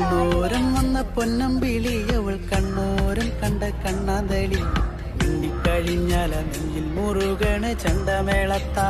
കണ്ണോരം വന്ന പൊന്നമ്പിളി അവൾ കണ്ണോരം കണ്ട കണ്ണാന്തളി മിണ്ടിക്കഴിഞ്ഞാല നെഞ്ചിൽ മുറുകണ് ചണ്ടമേളത്താ